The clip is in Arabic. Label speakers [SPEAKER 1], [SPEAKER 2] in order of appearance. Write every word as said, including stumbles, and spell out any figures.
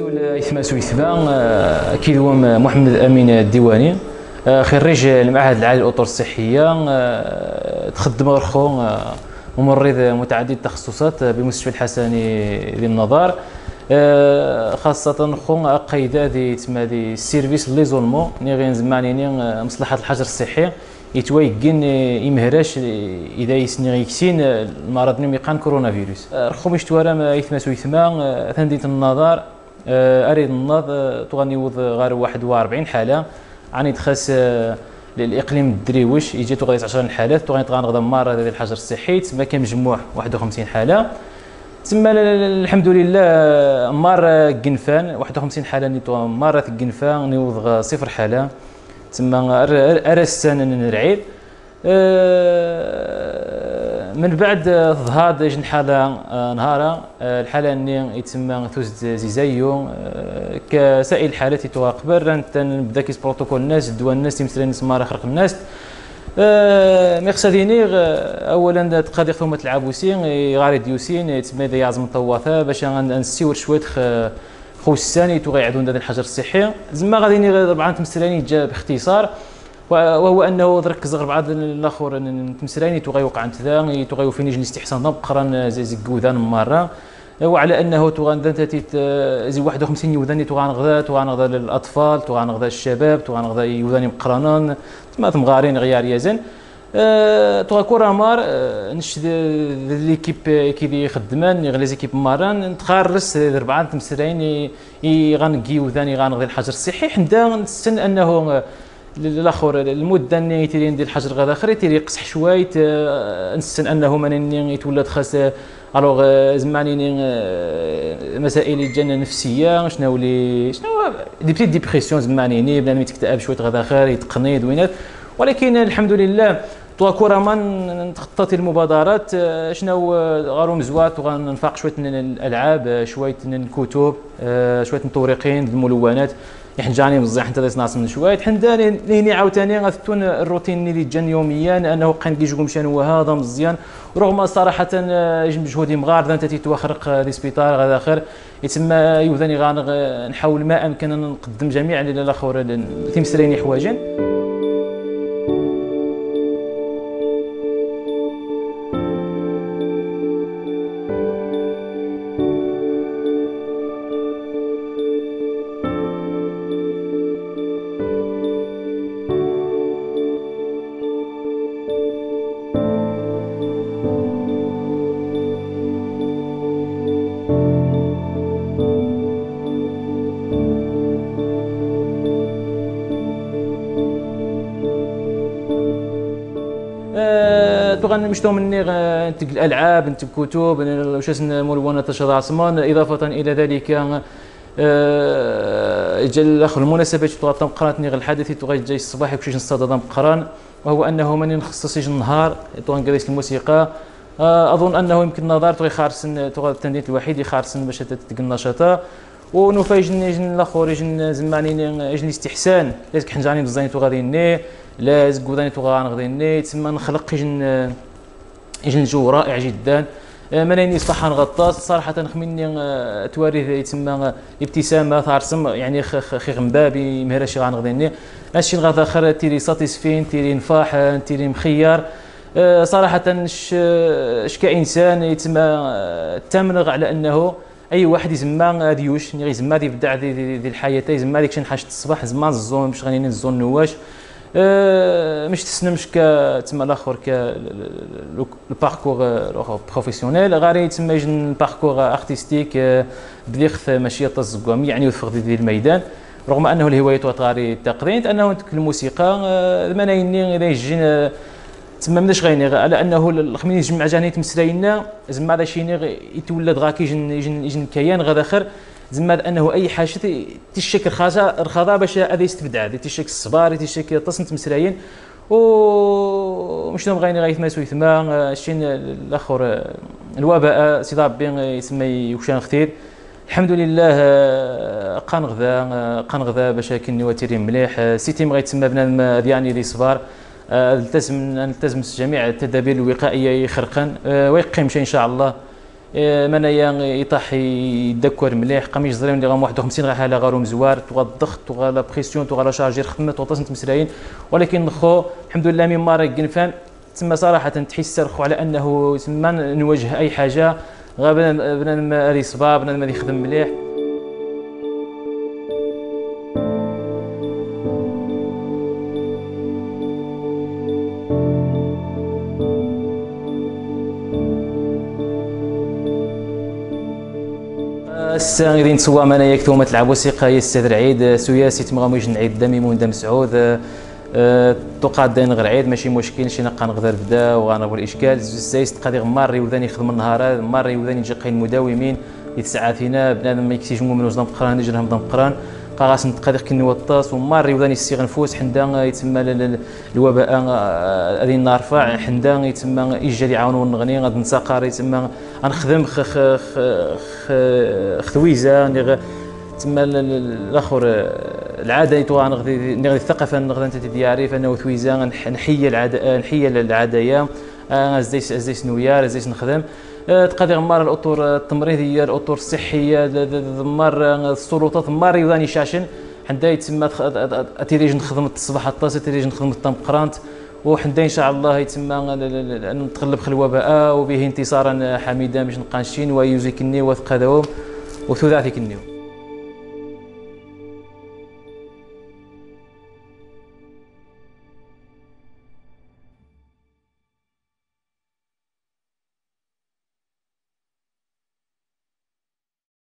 [SPEAKER 1] المسؤول إثما سويثبا أكيد هو محمد أمين الديواني، خريج المعهد العالي للأطر الصحية، تخدم رخو ممرض متعدد التخصصات بمستشفى الحسني للنظار، خاصة خو قيدة دي تسمى دي السيرفيس ليزولمون ني غين زمانيني مصلحة الحجر الصحي يتويقن يمهراش اذا يسني غيكسين المرض نميقان كورونا فيروس رخو مش توارا يثما سويثما ثنديت النظار اريد النض تغنيوض غير واحد وأربعين حالة عني تخاس الاقليم الدريوش يجي تغادي عشرين حالات تغني تغنغدا مار هذا الحجر الصحي تسمى كان مجموع واحد وخمسين حالة تسمى الحمد لله مار قنفان واحد وخمسين حالة نيتو مارة قنفان نيوض صفر حالة تسمى ارسان نرعيد من بعد ظهاد جن حالة نهارا الحالة اللي يتسمى ثوز زيزايو كسائل الحالات يتواقبر انت نبدا كيس بروتوكول الناس دوا الناس يمثلين سمارة خرق الناس مقصديني اولا تقاضي ثومة العبوسين غاري ديوسين يتسمى ذي عزم الطواثة باش نسيور شويه خوساني تو غيعدون هذا الحجر الصحي زعما غادي ربعه تمثلاني جا باختصار وهو انه تركز ربعه الاخر تمثلاني تو غيوقع انت ذا تو غيوفيني جن استحسان قران زي زكوذان مره وعلى انه تو غندتي زي واحد وخمسين يوذاني تو غنغدا تو غنغدا للاطفال تو غنغدا الشباب تو غنغدا يوذاني مقرانان تما مغارين غيار يزن تو كورا مار نش ليكيب كي خدمان غير لي زيكيب ماران نتخرس ربعه تمثلين غنقيو ثاني غنغدي الحجر الصحي حنا نستن انه الاخر المده اللي تيرين ديال الحجر غدا اخر تيري قصح شويه نستن انه من يتولد خاص الوغ زمانين مسائل الجنه النفسيه شنو لي شنو دي بتيت ديبرسيون زمانيني بنادم يتكتئب شويه غدا اخر يتقنيض وينات ولكن الحمد لله تو كورا من تخطط المبادرات شنو غارو مزوات وغنفاق شويه الالعاب شويه الكتب شويه التوريقين الملونات يحنجاني مزيان حتى ناس من شويه حنا ليني عاوتاني غثتون الروتين اللي جان يوميا انه قان كيجيكم مشان وهذا مزيان رغم صراحه مجهودي مغار انت تتوخرق لي سبيطار غدا اخر يتم يوذاني غان نحاول ما امكن نقدم جميع الاخر تيمسريني حوايجين. تغني مشتو مني نتق الالعاب نتق كتب واش اسم ملونات شهر عصمان اضافه الى ذلك جا الاخر المناسبات تغطى قراتني غير الحدث تغي جاي الصباح كلشي نصطدم قران وهو انه من نخصص النهار تغنقريس الموسيقى اظن انه يمكن النظر تغي خارسن تغ التنديد الوحيد يخارسن باش تتق النشاطه ونفاجن جن الاخر جن زمانين جن استحسان لازم حنجاني مزيان تغاديني لازم كوداني تغنغديني تسمى نخلق جن جن جو رائع جدا مانيني صحان غطاس صراحه نخمني تواري يتسمى ابتسامه ثارسم يعني خي غمبابي مهراشي غنغديني هادشي غادا اخر تيري ساتيسفين تيري نفاح تيري مخير صراحه اش كانسان يتسمى تمنغ على انه اي واحد يزما ديوش يزما ديبدع ذي الحياه يزما ديك شي حاجه الصباح زما الزون باش غنيني الزون نواش أه مش تسنمش ك تما الاخر ك الباركور بروفيسيونيل غاري تما يجن الباركور ارتستيك بديخ ماشي الزقوم يعني يوفق في الميدان رغم انه الهوايه غاري التقرين انه الموسيقى المنايني اذا يجينا تما مناش غيني على انه الخمين يجمع جاني تمسلاينا زعما هذا شي يتولد غاكي يجن يجن يجن كيان غدا اخر زعما انه اي حاجه تيشك رخاصه رخاضه باش هذا يستبدع تيشك الصبار تيشك تصن تمسلايين ومش نوم غيني غيثما سوي ثما شين الاخر الوباء سي ربي يسمى يوشان كثير الحمد لله قان غذا قان غذا باش كني وتيري مليح سيتي ما غيتسمى بنادم ديالي لي صبار التزم نلتزم جميع التدابير الوقائيه يخرقن ويقيم شي ان شاء الله منايا يطيح يدكر مليح قميص زريم اللي غام واحد وخمسين غا حاله غارو مزوار توغا الضغط توغا لا بريسيون توغا لا شارجير خدمه توغا مسراين ولكن خو الحمد لله من مارا كنفان تما صراحه تحس رخو على انه تما نواجه اي حاجه غا بنادم هذه صباب بنادم هذه يخدم مليح. الساعه غادي نتسوى معنا ياك ثوما تلعب وثيقه هي السيد العيد سياسي تما يجي نعيد ميمون دام مسعود توقع داين غير عيد ماشي مشكل شي نبقى نقدر بدا وغنربو الاشكال السايس تقدر مار يولداني يخدم النهار مار يولداني يجي قاين مداومين يتسعى فينا بنادم ما يكسيش مو من وزن قران يجي نهضم قران قاغاس نتقدر كي نوطاس ومار يولداني السيغ نفوس حندا يتسمى الوباء غادي نرفع حندا يتسمى يجي يعاونوا نغني غادي نساقر يتسمى غنخدم خويزه تما الاخر العاده تو غنغدي نغدي الثقافه نغدي انت دياري فانا وثويزه نحيي العاده نحيي العاديه ازاي ازاي سنويار ازاي نخدم تقدر غمار الاطر التمريضيه الاطر الصحيه ضمار السلطات مار يضاني شاشن حدا يتسمى اتيريج نخدم الصباح الطاس اتيريج نخدم الطم قرانت وحدا ان شاء الله يتسمى نتغلب الوباء وبه انتصارا حميدا باش نبقى نشين ويوزيكني وثقدهم وثلاثي كنيو.